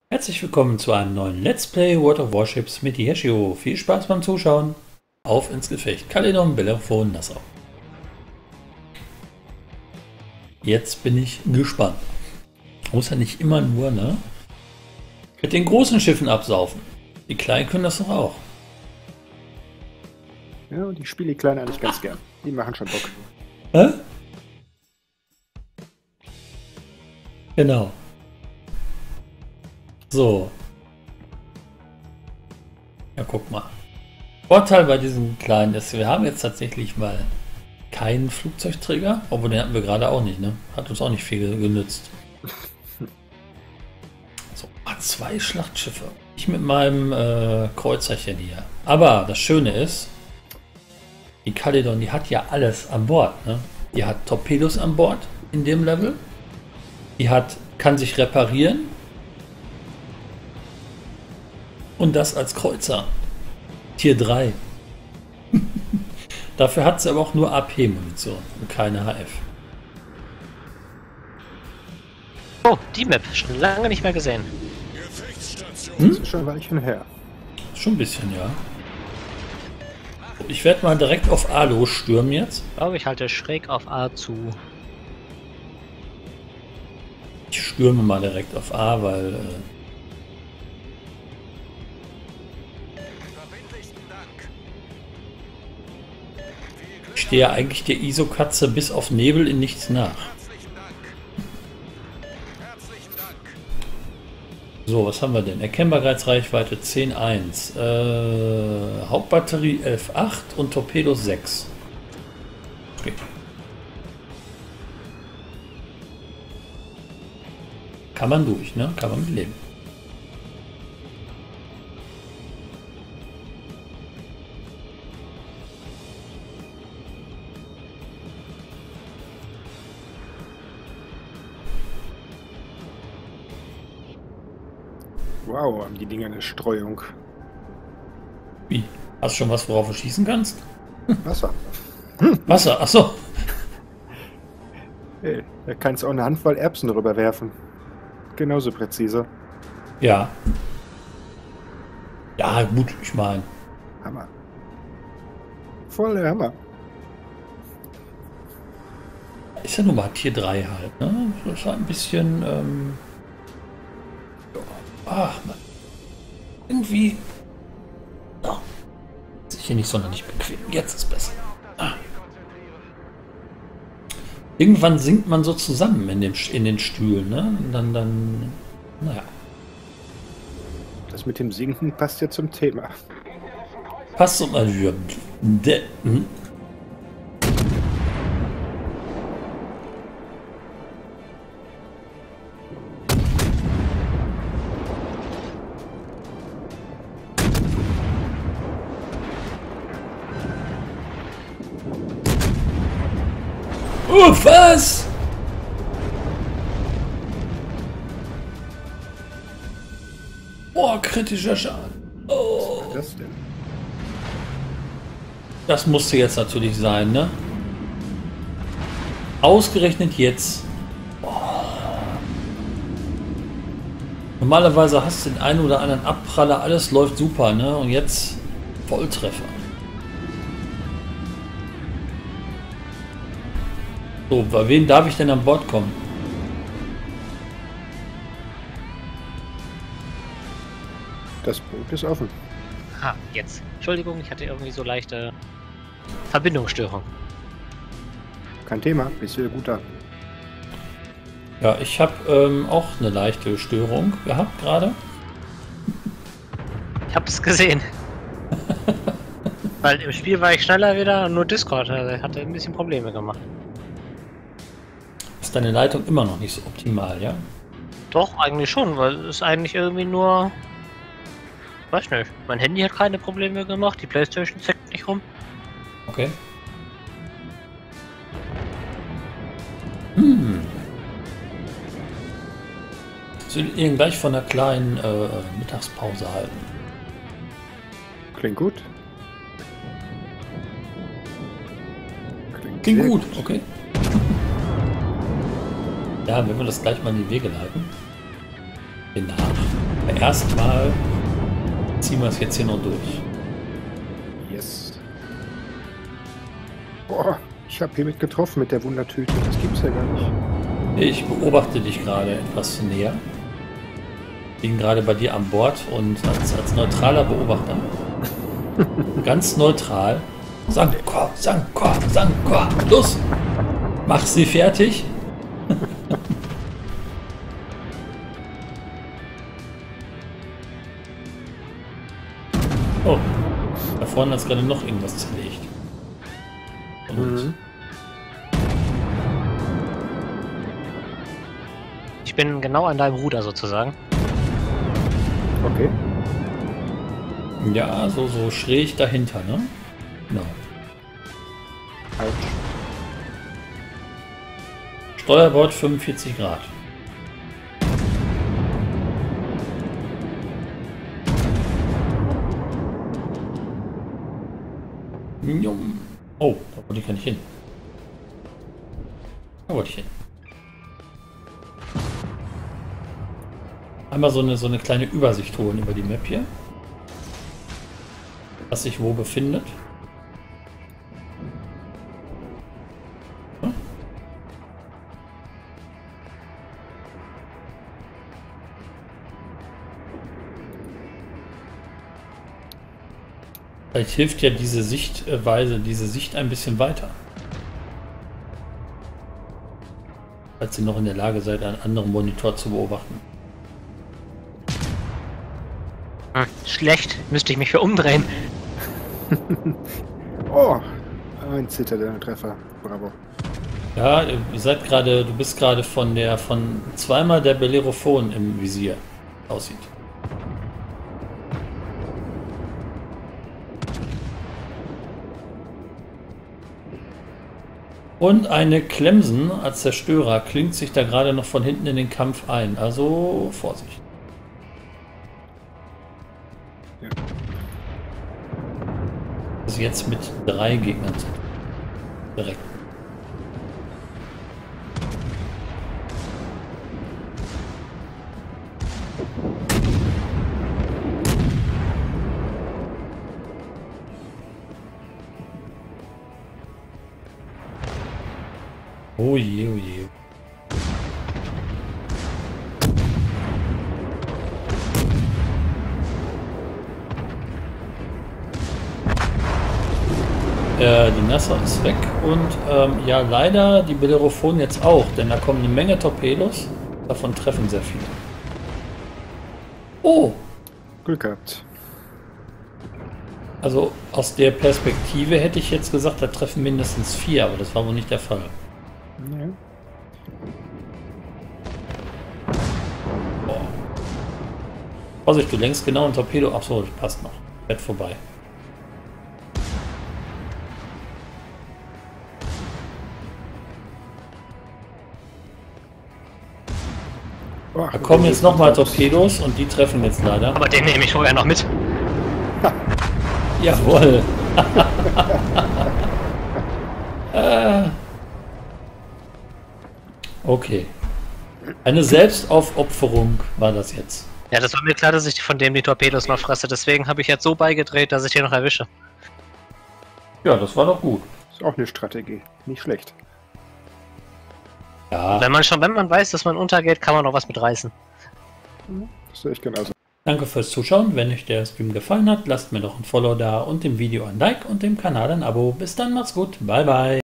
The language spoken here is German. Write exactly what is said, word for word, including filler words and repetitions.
Herzlich willkommen zu einem neuen Let's Play World of Warships mit Yeshio. Viel Spaß beim Zuschauen. Auf ins Gefecht. Kalidon, Bellerophon, Nassau. Jetzt bin ich gespannt. Muss ja nicht immer nur, ne? Mit den großen Schiffen absaufen. Die Kleinen können das doch auch. Ja, und die spiele die Kleinen eigentlich ganz gern. Die machen schon Bock. Hä? Genau. So. Ja, guck mal. Vorteil bei diesen kleinen ist, wir haben jetzt tatsächlich mal keinen Flugzeugträger, obwohl den hatten wir gerade auch nicht, ne? Hat uns auch nicht viel genützt. So, zwei Schlachtschiffe. Ich mit meinem äh, Kreuzerchen hier. Aber das Schöne ist, die Kalidon, die hat ja alles an Bord, ne? Die hat Torpedos an Bord in dem Level. Die hat, kann sich reparieren. Und das als Kreuzer. Tier drei. Dafür hat sie aber auch nur A P-Munition und keine H F. Oh, die Map. Schon lange nicht mehr gesehen. Hm? Das ist schon ein Weilchen her. Schon ein bisschen, ja. Ich werde mal direkt auf A losstürmen jetzt. Ich glaube, ich halte schräg auf A zu. Ich stürme mal direkt auf A, weil... Äh, ich stehe ja eigentlich der I S O-Katze bis auf Nebel in nichts nach. So, was haben wir denn? Erkennbarkeitsreichweite zehn Komma eins. Äh, Hauptbatterie elf Komma acht und Torpedos sechs. Okay. Kann man durch, ne? Kann man mit leben. Wow, haben die Dinger eine Streuung. Wie? Hast du schon was, worauf du schießen kannst? Wasser. Wasser, achso. Hey, da kannst du auch eine Handvoll Erbsen rüberwerfen. Genauso präzise. Ja. Ja, gut, ich meine. Hammer. Voll der Hammer. Ist ja nun mal Tier drei halt, ne? Das ist halt ein bisschen, ähm... ach, man. Irgendwie... Oh. Ist hier nicht sonderlich bequem. Jetzt ist besser. Ah. Irgendwann sinkt man so zusammen in, dem, in den Stühlen, ne? Und dann, dann... Naja. Das mit dem Sinken passt ja zum Thema. Passt so mal wieder. De, hm? Oh, was? Oh, kritischer Schaden. Oh. Was war das denn? Das musste jetzt natürlich sein, ne? Ausgerechnet jetzt. Oh. Normalerweise hast du den einen oder anderen Abpraller, alles läuft super, ne? Und jetzt Volltreffer. So, bei wem darf ich denn an Bord kommen? Das Boot ist offen. Ah, jetzt. Entschuldigung, ich hatte irgendwie so leichte Verbindungsstörung. Kein Thema, bist wieder gut da. Ja, ich habe ähm, auch eine leichte Störung gehabt gerade. Ich hab's gesehen. Weil im Spiel war ich schneller wieder, nur Discord hatte, hatte ein bisschen Probleme gemacht. Ist deine Leitung immer noch nicht so optimal, ja? Doch, eigentlich schon, weil es eigentlich irgendwie nur... Weiß nicht, mein Handy hat keine Probleme gemacht, die Playstation zeckt nicht rum. Okay. Hm. Soll ich Ihnen gleich von einer kleinen äh, Mittagspause halten? Klingt gut. Klingt sehr gut, okay. Ja, wenn wir das gleich mal in die Wege leiten. Den nach. Erstmal ziehen wir es jetzt hier noch durch. Yes. Boah, ich habe hiermit getroffen mit der Wundertüte. Das gibt's ja gar nicht. Ich beobachte dich gerade etwas näher. Bin gerade bei dir an Bord und als, als neutraler Beobachter. Ganz neutral. Sankor, Sankor, Sankor. Los! Mach sie fertig. Oh, da vorne hat gerade noch irgendwas zerlegt. Und Mhm. Ich bin genau an deinem Ruder sozusagen. Okay. ja, so, so schräg dahinter, ne? Genau. Autsch. Steuerbord fünfundvierzig Grad. Jum. Oh, da wollte ich gar nicht hin. Da wollte ich hin. Einmal so eine, so eine kleine Übersicht holen über die Map hier. Was sich wo befindet. Hm? Vielleicht hilft ja diese Sichtweise, diese Sicht ein bisschen weiter. Falls ihr noch in der Lage seid, einen anderen Monitor zu beobachten. Hm, schlecht, müsste ich mich für umdrehen. Oh, ein Zitadellen-Treffer. Bravo. Ja, ihr seid gerade, du bist gerade von der, von zweimal der Bellerophon im Visier aussieht. Und eine Clemson als Zerstörer klingt sich da gerade noch von hinten in den Kampf ein. Also Vorsicht. Ja. Also jetzt mit drei Gegnern sind. Direkt. Oh je, oh je. Äh, die Nasser ist weg und ähm, ja, leider die Bellerophon jetzt auch, denn da kommen eine Menge Torpedos, davon treffen sehr viele. Oh, Glück gehabt. also aus der Perspektive hätte ich jetzt gesagt, da treffen mindestens vier, aber das war wohl nicht der Fall. Ja. Oh. Vorsicht, du lenkst genau ein Torpedo. Achso, das passt noch. Fährt vorbei. Oh, Da kommen jetzt nochmal Torpedos und die treffen jetzt leider. Aber den nehme ich vorher noch mit. Jawohl. äh. Okay. Eine Selbstaufopferung war das jetzt. Ja, das war mir klar, dass ich von dem die Torpedos noch fresse. Deswegen habe ich jetzt so beigedreht, dass ich den noch erwische. Ja, das war doch gut. Ist auch eine Strategie. Nicht schlecht. Ja, Wenn man schon, wenn man weiß, dass man untergeht, kann man noch was mitreißen. Das sehe ich genauso. danke fürs Zuschauen. Wenn euch der Stream gefallen hat, lasst mir doch ein Follow da und dem Video ein Like und dem Kanal ein Abo. Bis dann, macht's gut. Bye, bye.